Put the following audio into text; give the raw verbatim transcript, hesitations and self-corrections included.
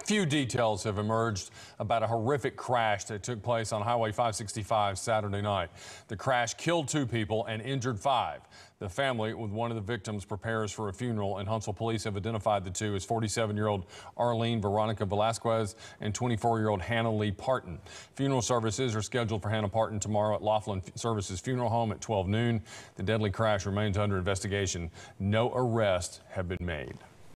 Few details have emerged about a horrific crash that took place on Highway five sixty-five Saturday night. The crash killed two people and injured five. The family with one of the victims prepares for a funeral, and Huntsville police have identified the two as forty-seven-year-old Arlene Veronica Velasquez and twenty-four-year-old Hannah Lee Parton. Funeral services are scheduled for Hannah Parton tomorrow at Laughlin Services Funeral Home at twelve noon. The deadly crash remains under investigation. No arrests have been made.